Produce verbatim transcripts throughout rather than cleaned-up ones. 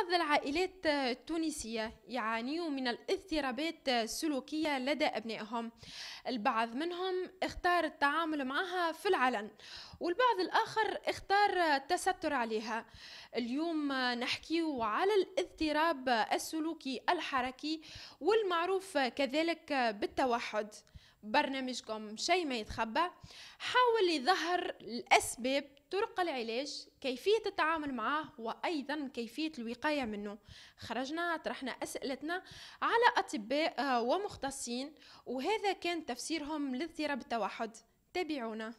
بعض العائلات التونسية يعانون من الاضطرابات السلوكية لدى أبنائهم. البعض منهم اختار التعامل معها في العلن، والبعض الآخر اختار التستر عليها. اليوم نحكي على الاضطراب السلوكي الحركي، والمعروف كذلك بالتوحد. برنامجكم شيء ما يتخبى حاول يظهر الأسباب، طرق العلاج، كيفية التعامل معه، وأيضا كيفية الوقاية منه. خرجنا طرحنا أسئلتنا على أطباء ومختصين، وهذا كان تفسيرهم لاضطراب التوحد. تابعونا.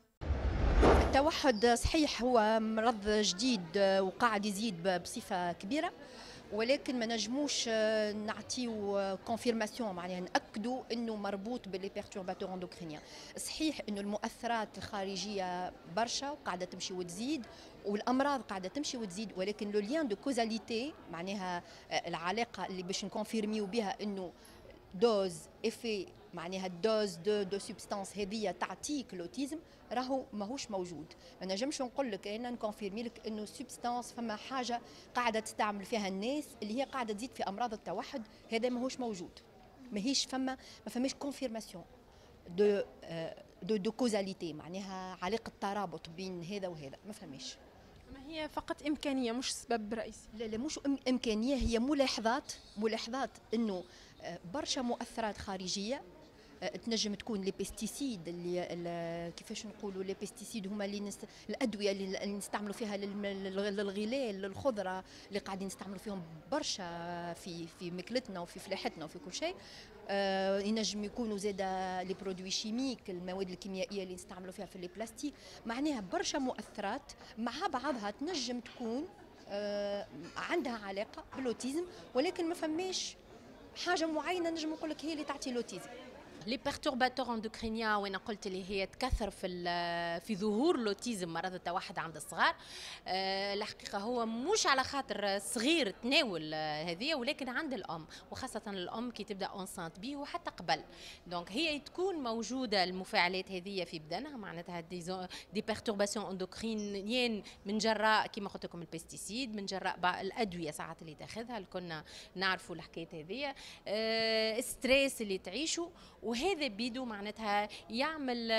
التوحد صحيح هو مرض جديد وقاعد يزيد بصفة كبيرة، ولكن ما نجموش نعطيو كونفيرماسيون، معناها ناكدوا انه مربوط باللي بيرتورباتور اندوكرينيان. صحيح انه المؤثرات الخارجيه برشا وقاعده تمشي وتزيد، والامراض قاعده تمشي وتزيد، ولكن لو ليان دو كوزاليتي، معناها العلاقه اللي باش نكونفيرميو بها انه دوز افي، معناها الدوز دو دو سبستانس هذه تعطيك لوتيزم، راهو ماهوش موجود. ما نجمش نقول لك انا نكونفيرمي لك انه سبستانس فما حاجه قاعده تستعمل فيها الناس اللي هي قاعده تزيد في امراض التوحد، هذا ماهوش موجود. ماهيش فما ما فماش كونفيرماسيون دو دو دو كوزاليتي، معناها علاقه ترابط بين هذا وهذا، ما فماش. ما هي فقط امكانيه مش سبب رئيسي. لا لا، مش امكانيه، هي ملاحظات ملاحظات انه برشا مؤثرات خارجيه تنجم تكون لي بيستيسيد، اللي كيفاش نقولوا لي بيستيسيد هما اللي نست... الادويه اللي نستعملوا فيها للغلال للخضره، اللي قاعدين نستعملوا فيهم برشا في في ماكلتنا وفي فلاحتنا وفي كل شيء. آه ينجم يكونوا زاده لي برودوي شيميك، المواد الكيميائيه اللي نستعملوا فيها في لي بلاستيك. معناها برشا مؤثرات مع بعضها تنجم تكون آه عندها علاقه بالاوتيزم، ولكن ما فماش حاجه معينه نجم نقول لك هي اللي تعطي الاوتيزم. لي بيرتورباتور اندوكرينيان وين قلت اللي هي تكثر في في ظهور الاوتيزم، مرض التوحد عند الصغار. أه الحقيقه هو مش على خاطر الصغير تناول هذه، ولكن عند الام، وخاصه الام كي تبدا اونسانت به وحتى قبل. دونك هي تكون موجوده المفاعلات هذه في بدنها، معناتها دي دي بيرتورباسيون اندوكرينيان من جراء كما قلت لكم البيستيسيد، من جراء الادويه ساعات اللي تاخذها، كنا نعرفوا الحكايه هذه. أه ستريس اللي تعيشوا، وهذا بيدو معناتها يعمل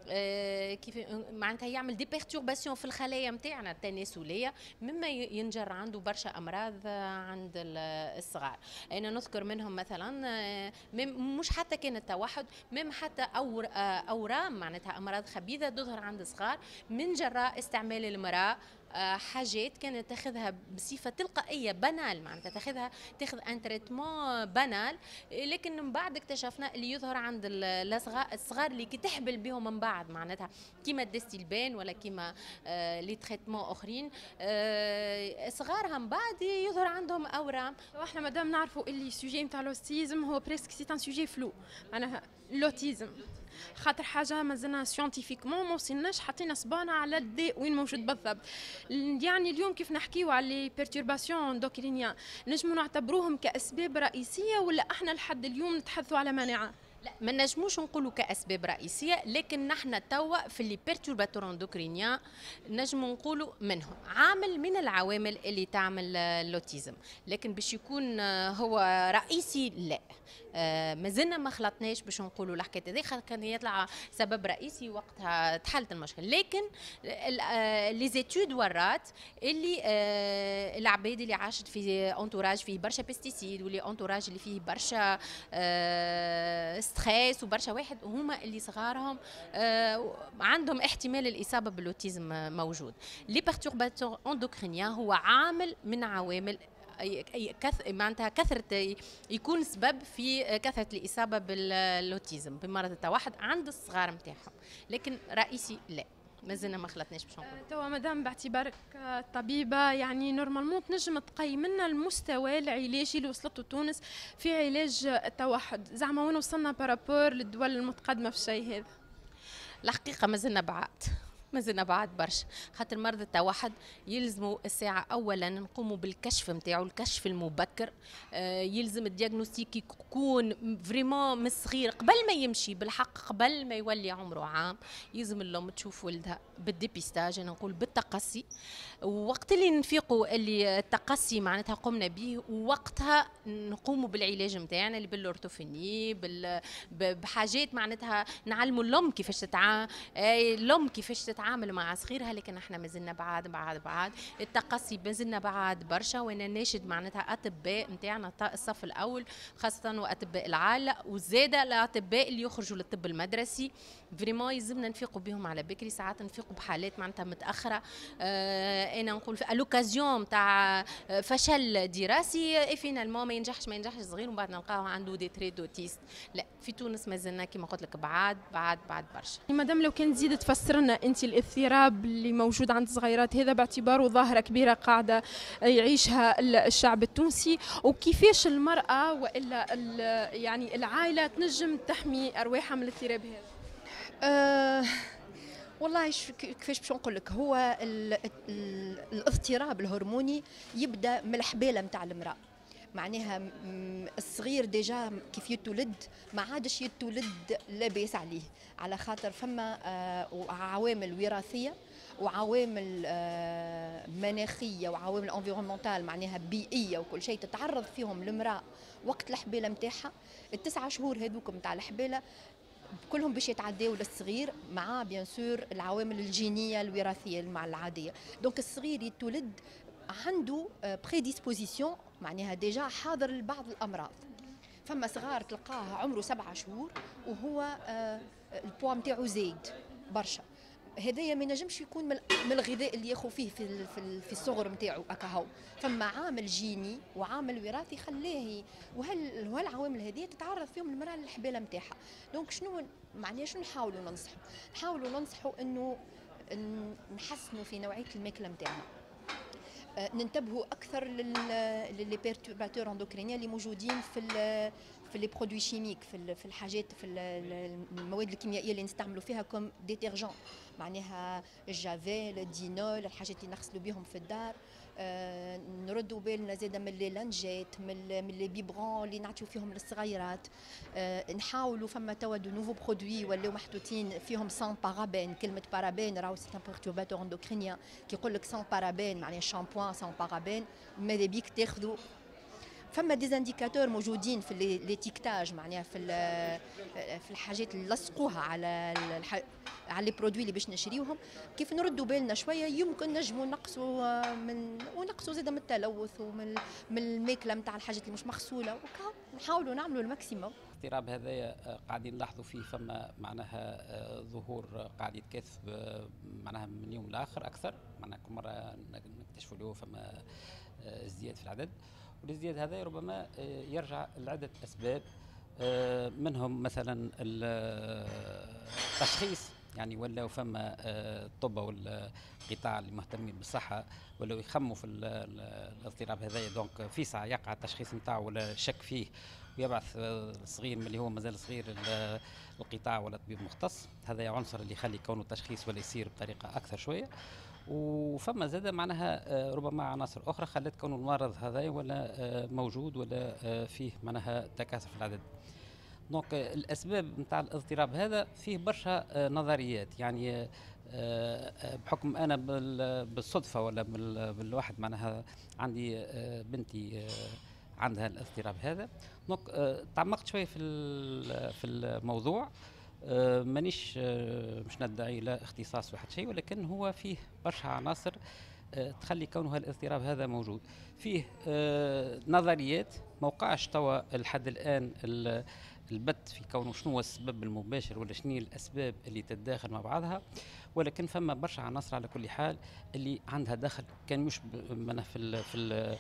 آه كيف معناتها يعمل دي بيرتورباسيون في الخلايا نتاعنا التناسليه، مما ينجر عنده برشا امراض عند الصغار. انا نذكر منهم مثلا آه مش حتى كان التوحد، مم حتى أور آه اورام، معناتها امراض خبيثه تظهر عند الصغار من جراء استعمال المراه حاجات كانت تاخذها بصفه تلقائيه بانال، معناتها تاخذها تاخذ ان تريتمون بانال، لكن من بعد اكتشفنا اللي يظهر عند الصغار اللي كي تحبل بهم من بعد، معناتها كيما الدستيلبان ولا كيما آه لي تريتمون اخرين، آه صغارها من بعد يظهر عندهم اورام. واحنا مادام نعرفوا اللي السوجي نتاع الاوتيزم هو بريسك سي ان سوجي فلو، معناها الاوتيزم خاطر حاجه مازلنا سيانتيفيكمون ما وصلناش حطينا صباعنا على الداء وين موجود بالضبط. يعني اليوم كيف نحكيو على لي بيرتورباسيون اندوكرينيان، نجموا نعتبروهم كاسباب رئيسيه ولا احنا لحد اليوم نتحدثوا على مناعه؟ لا، ما نجموش نقولوا كاسباب رئيسيه، لكن نحن توا في لي بيرتورباتور اندوكرينيان نجموا نقولوا منهم عامل من العوامل اللي تعمل الاوتيزم، لكن باش يكون هو رئيسي لا. آه مازلنا ما خلطناش باش نقولوا الحكايه هذه، كان يطلع سبب رئيسي وقتها تحلت المشكل. لكن لي زيتود ورات اللي آه العباد اللي عاشت في انتوراج فيه برشا بيستيسيد، واللي انتوراج اللي فيه برشا آه ستريس وبرشا واحد، هما اللي صغارهم آه عندهم احتمال الاصابه بالاوتيزم موجود. لي بيرتورباتور اندوكرينيان هو عامل من عوامل كث... معناتها كثرة يكون سبب في كثرة الإصابة بالأوتيزم بمرض التوحد عند الصغار نتاعهم، لكن رئيسي لا، مازلنا ما خلطناش باش نقول. توا مدام باعتبارك طبيبه، يعني نورمالمون تنجم تقيم لنا المستوى العلاجي اللي وصلته تونس في علاج التوحد، زعما وين وصلنا بارابور للدول المتقدمه في الشيء هذا؟ الحقيقه مازلنا بعاد، مازلنا بعد برشا، خاطر مرضى التوحد يلزموا الساعة أولا نقوموا بالكشف نتاعو، الكشف المبكر. آه يلزم الدياغنوستيك يكون فريمون من الصغير قبل ما يمشي، بالحق قبل ما يولي عمره عام يلزم الأم تشوف ولدها بالديبيستاج، أنا نقول بالتقصي. ووقت اللي نفيقوا اللي التقصي معناتها قمنا به، ووقتها نقوموا بالعلاج نتاعنا اللي بالأورتوفيني بال بحاجات معناتها نعلموا الأم كيفاش تتعامل، الأم كيفاش تتعامل مع صغيرها. لكن احنا مازلنا بعاد بعاد بعاد التقصي مازلنا بعاد برشا. وانا ناشد معناتها اطباء نتاعنا الصف الاول خاصه واطباء العائله وزاده الاطباء اللي يخرجوا للطب المدرسي، فريمون يلزمنا نفيقوا بهم على بكري. ساعات نفيقوا بحالات معناتها متاخره، آه انا نقول في الوكازيون تاع فشل دراسي فينالمون ما ينجحش ما ينجحش صغير ومن بعد نلقاو عنده دي تري دوتيست. لا في تونس مازلنا كما قلت لك بعاد بعاد بعد برشا. مدام لو كان تزيد تفسر لنا انت الاضطراب اللي موجود عند الصغيرات هذا باعتباره ظاهره كبيره قاعده يعيشها الشعب التونسي، وكيفاش المراه والا يعني العائله تنجم تحمي ارواحها من الاضطراب هذا؟ أه والله كيفاش باش نقول لك، هو ال ال الاضطراب الهرموني يبدا من الحباله نتاع المراه. معناها الصغير ديجا كيف يتولد ما عادش يتولد لاباس عليه، على خاطر فما عوامل وراثيه وعوامل مناخيه وعوامل انفيرونمنتال معناها بيئيه وكل شيء تتعرض فيهم المراه وقت الحباله نتاعها. التسعه شهور هذوك نتاع الحباله كلهم باش يتعداو للصغير مع بيان سور العوامل الجينيه الوراثيه مع العاديه. دونك الصغير يتولد عنده بريديسبوزيسيون معناها ديجا حاضر لبعض الامراض. فما صغار تلقاه عمره سبعة شهور وهو البوا نتاعو زايد برشا، هذايا ما ينجمش يكون من الغذاء اللي ياخذ فيه في في الصغر نتاعو اكاهو. فما عامل جيني وعامل وراثي خلاه، وهل وهالعوامل هذه تتعرض فيهم المراه للحباله نتاعها. دونك شنو معناها شنو نحاولوا ننصحوا؟ نحاولوا ننصحوا انه نحسنوا في نوعيه الماكله نتاعنا، ننتبهوا اكثر للي بيرتورباتور اندوكرينيين اللي موجودين في في لي برودوي شيميك، في في الحاجات في المواد الكيميائيه اللي نستعملوا فيها كوم ديتيرجون، معناها الجافيل الدينول الحاجات اللي نغسلوا بهم في الدار. آه نردوا بالنا زاده من لي لانجيت من من لي بيبرون اللي نعطيو فيهم للصغيرات. آه نحاولوا فما توا دو نوفو برودوي ولاو محطوطين فيهم سان بارابين. كلمه بارابين راهو سي ان بيرتورباتور اندوكرينيان كي يقول لك سان بارابين معناها شامبوان سان بارابين ماذا بيك تاخذوا. فما ديزانديكاتور موجودين في ليتيكتاج معناها في في الحاجات اللي لصقوها على على لي برودوي اللي باش نشريوهم. كيف نردوا بالنا شويه يمكن نجموا نقصوا من ونقصوا زاده من التلوث ومن من الماكله نتاع الحاجات اللي مش مغسوله، ونحاولوا نعملوا الماكسيموم. الاضطراب هذايا قاعدين نلاحظوا فيه فما معناها ظهور قاعد يتكاثف معناها من يوم لاخر اكثر، معناها كل مره نكتشفوا له فما ازدياد في العدد. والازدياد هذا ربما يرجع لعدة أسباب، منهم مثلا التشخيص، يعني ولاو فما الطب والقطاع اللي مهتمين بالصحة ولاو يخموا في الاضطراب هذايا، دونك في ساعة يقع التشخيص نتاعو ولا شك فيه ويبعث الصغير من اللي هو مازال صغير القطاع ولا طبيب مختص. هذا عنصر اللي يخلي كونه التشخيص ولا يصير بطريقة أكثر شوية. وفما زاد معناها ربما عناصر اخرى خلت كونه المرض هذا ولا موجود ولا فيه معناها تكاثر في العدد. دونك الاسباب نتاع الاضطراب هذا فيه برشا نظريات، يعني بحكم انا بالصدفه ولا بالواحد معناها عندي بنتي عندها الاضطراب هذا، دونك تعمقت شويه في في الموضوع. آه مانيش آه مش ندعي لا اختصاص واحد شيء، ولكن هو فيه برشا عناصر آه تخلي كونه الاضطراب هذا موجود. فيه آه نظريات ما وقعش توا لحد الان البت في كونه شنو هو السبب المباشر ولا شنو الاسباب اللي تتداخل مع بعضها، ولكن فما برشا عناصر على كل حال اللي عندها دخل كان مش في ال في ال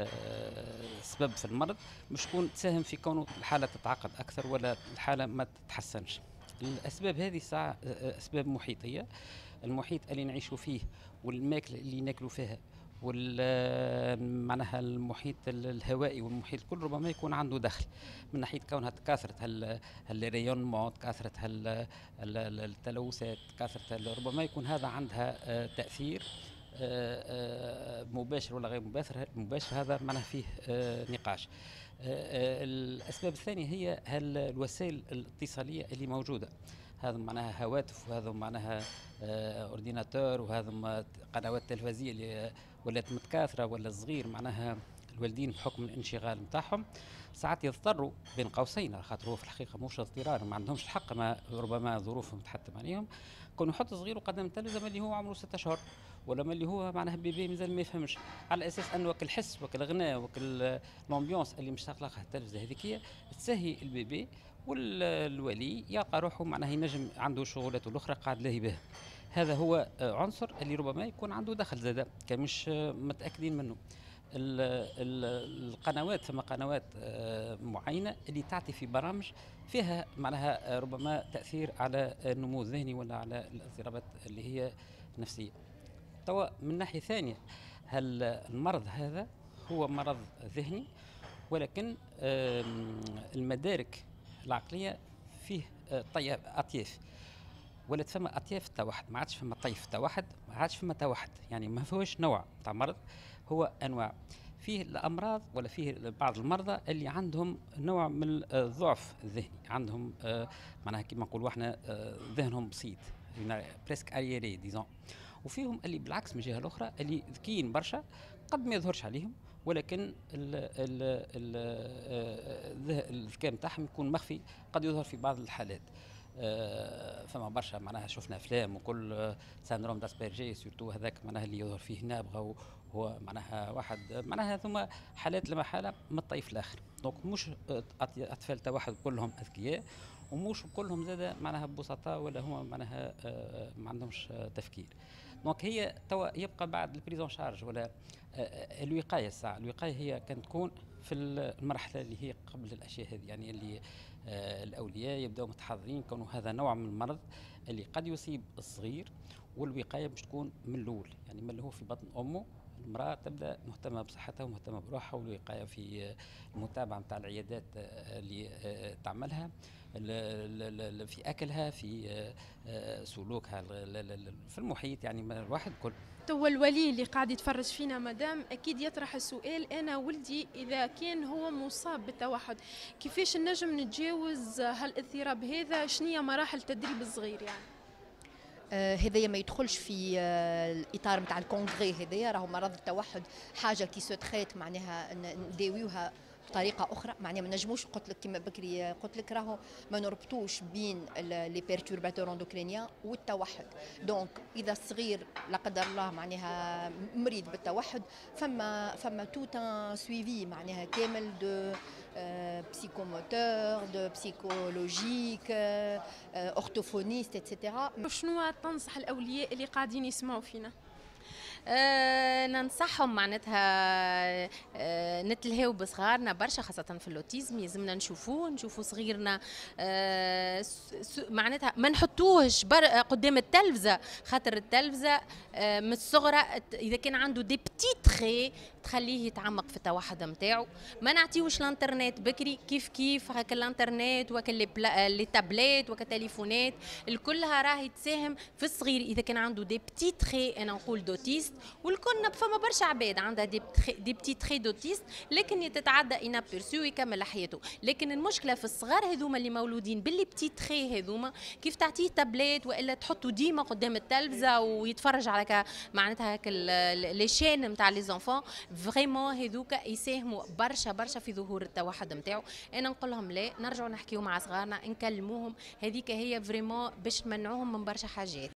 السبب في المرض، مش تكون تساهم في كونه الحاله تتعقد اكثر ولا الحاله ما تتحسنش. الاسباب هذه ساعه اسباب محيطيه، المحيط اللي نعيشوا فيه والماكله اللي ناكلوا فيها وال معناها المحيط الهوائي والمحيط كل ربما يكون عنده دخل من ناحيه كونها كثره الريونمون، كثره التلوثات، كثره ربما يكون هذا عندها تاثير مباشر ولا غير مباشر. مباشر هذا معناها فيه نقاش. الاسباب الثانيه هي الوسائل الاتصاليه اللي موجوده، هذا معناها هواتف، وهذا معناها اورديناتور، وهذا قنوات تلفزيونيه اللي ولات متكاثره، ولا صغير معناها الوالدين بحكم الانشغال نتاعهم ساعات يضطروا بين قوسين، خاطر هو في الحقيقه مش اضطرار، ما عندهمش الحق، ما ربما ظروفهم تحتم عليهم، كون يحط صغير قدام التلفزه اللي هو عمره ستة اشهر، ولا ما اللي هو معناها بيبي مازال ما يفهمش، على اساس انه وكل الحس وكل الغناء وكل الامبيونس اللي مش تخلقها التلفزه هذيك تسهي البيبي، والولي يلقى روحه معناها ينجم عنده شغلاته الاخرى قاعد لاهي بها. هذا هو عنصر اللي ربما يكون عنده دخل زاده كان مش متاكدين منه. ال ال القنوات، ثم قنوات معينه اللي تعطي في برامج فيها معناها ربما تاثير على النمو الذهني ولا على الاضطرابات اللي هي نفسيه. توا من ناحيه ثانيه، هل المرض هذا هو مرض ذهني، ولكن المدارك العقليه فيه طيف اطياف، ولات فما اطياف توحد، ما عادش فما طيف توحد، ما عادش فما توحد، يعني ما فيهوش نوع تاع مرض، هو انواع. فيه الامراض ولا فيه بعض المرضى اللي عندهم نوع من الضعف الذهني، عندهم معناها كيما نقولوا احنا ذهنهم بسيط، بريسك اريري ديزون، وفيهم اللي بالعكس من الجهه الاخرى اللي ذكيين برشا قد ما يظهرش عليهم، ولكن الذكاء نتاعهم يكون مخفي، قد يظهر في بعض الحالات. فما برشا معناها شفنا افلام وكل ساندروم داسبيرجي سورتو هذاك معناها اللي يظهر فيه نابغه، هو معناها واحد معناها ثم حالات لما حاله من الطيف الاخر. دونك مش اطفال توحد كلهم اذكياء، ومش كلهم زاده معناها بسطاء ولا هما معناها ما عندهمش تفكير. دونك هي توا يبقى بعد البريزون شارج ولا الوقايه. الساعه الوقايه هي كانت تكون في المرحله اللي هي قبل الاشياء هذه، يعني اللي الاولياء يبداوا متحضرين كونه هذا نوع من المرض اللي قد يصيب الصغير، والوقايه باش تكون من الاول، يعني من اللي هو في بطن امه المراه تبدا مهتمه بصحتها ومهتمه بروحها، والوقايه في المتابعه نتاع العيادات اللي تعملها، في اكلها، في سلوكها في المحيط، يعني الواحد كل. توا الولي اللي قاعد يتفرج فينا مدام اكيد يطرح السؤال، انا ولدي اذا كان هو مصاب بالتوحد كيفاش نجم نتجاوز هالاضطراب هذا؟ شنية مراحل تدريب الصغير يعني؟ آه هذايا ما يدخلش في آه الاطار نتاع الكونغري، هذايا راهو مرض التوحد حاجه كي سو تريت معناها نداويوها بطريقه اخرى، معناها ما نجموش قلت لك كما بكري قلت لك راهو ما نربطوش بين لي بيرتورباتور اندوكرينيان والتوحد. دونك اذا الصغير لا قدر الله معناها مريض بالتوحد، فما فما توت ان سويفي معناها كامل دو بسيكوموتور، دو بسيكولوجيك، اورتوفونيست اتسيتيرا. شنو تنصح الاولياء اللي قاعدين يسمعوا فينا؟ أه ننصحهم معناتها أه نتلهاو بصغارنا برشا، خاصة في اللوتيزم يلزمنا نشوفوه نشوفوا صغيرنا أه معناتها ما نحطوهش قدام التلفزة، خاطر التلفزة أه من الصغرى إذا كان عنده دي بتي تخي تخليه يتعمق في التوحد نتاعو. ما نعطيوش الانترنت بكري، كيف كيف هكا الانترنت وكا لي تابلات وكا تليفونات الكلها راهي تساهم في الصغير إذا كان عنده دي بتي تخي، أنا نقول دوتيست، والكل فما برشا عباد عندها دي دي بتي تخي دوتيست لكن تتعدى انابيرسيو ويكمل حياته. لكن المشكله في الصغار هذوما اللي مولودين باللي بتي تخي هذوما، كيف تعطيه تابلات والا تحطه ديما قدام التلفزه ويتفرج على معناتها هكا لي شين نتاع لي زونفون، فريمون هذوكا يساهموا برشا برشا في ظهور التوحد نتاعو. انا نقول لهم لا، نرجعوا نحكيو مع صغارنا نكلموهم، هذيك هي فريمون باش نمنعوهم من برشا حاجات.